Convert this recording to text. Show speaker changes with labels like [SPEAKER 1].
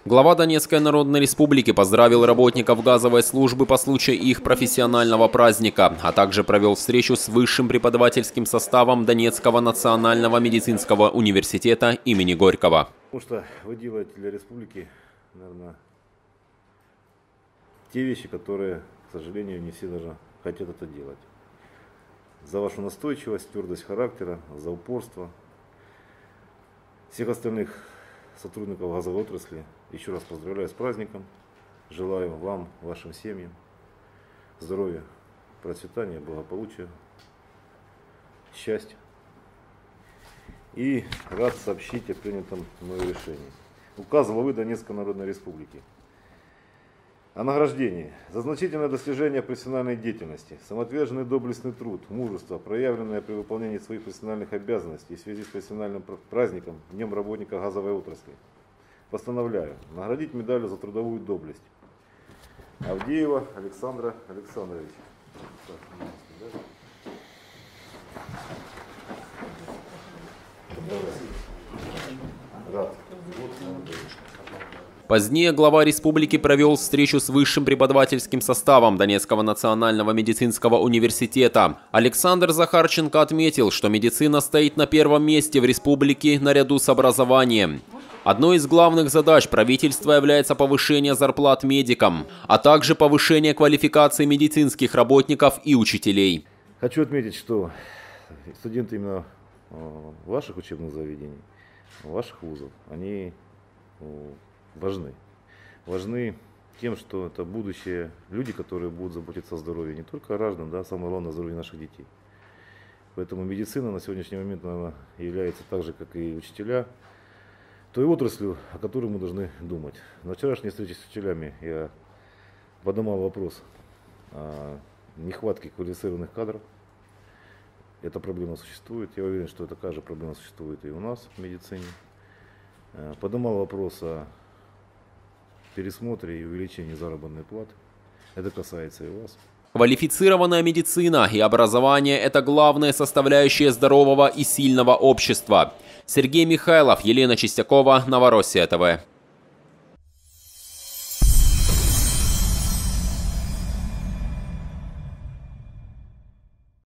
[SPEAKER 1] Глава Донецкой Народной Республики поздравил работников газовой службы по случаю их профессионального праздника, а также провел встречу с высшим преподавательским составом Донецкого национального медицинского университета имени Горького.
[SPEAKER 2] Потому что вы делаете для республики, наверное, те вещи, которые, к сожалению, не все даже хотят это делать. За вашу настойчивость, твердость характера, за упорство. Всех остальных сотрудников газовой отрасли еще раз поздравляю с праздником. Желаю вам, вашим семьям здоровья, процветания, благополучия, счастья. И рад сообщить о принятом мною решении. Указ главы Донецкой Народной Республики о награждении за значительное достижение профессиональной деятельности, самоотверженный доблестный труд, мужество, проявленное при выполнении своих профессиональных обязанностей в связи с профессиональным праздником, Днем работника газовой отрасли. Постановляю наградить медалью за трудовую доблесть Авдеева Александра Александровича.
[SPEAKER 1] Позднее глава республики провел встречу с высшим преподавательским составом Донецкого национального медицинского университета. Александр Захарченко отметил, что медицина стоит на первом месте в республике наряду с образованием. Одной из главных задач правительства является повышение зарплат медикам, а также повышение квалификации медицинских работников и учителей.
[SPEAKER 2] Хочу отметить, что студенты именно ваших учебных заведений, ваших вузов, они важны. Важны тем, что это будущие люди, которые будут заботиться о здоровье не только граждан, да, самое главное, о здоровье наших детей. Поэтому медицина на сегодняшний момент, наверное, является так же, как и учителя, той отраслью, о которой мы должны думать. На вчерашней встрече с учителями я поднимал вопрос о нехватке квалифицированных кадров. Эта проблема существует. Я уверен, что такая же проблема существует и у нас в медицине. Поднимал вопрос о пересмотре и увеличении заработной платы. Это касается и вас.
[SPEAKER 1] Квалифицированная медицина и образование – это главная составляющая здорового и сильного общества. Сергей Михайлов, Елена Чистякова, Новороссия ТВ.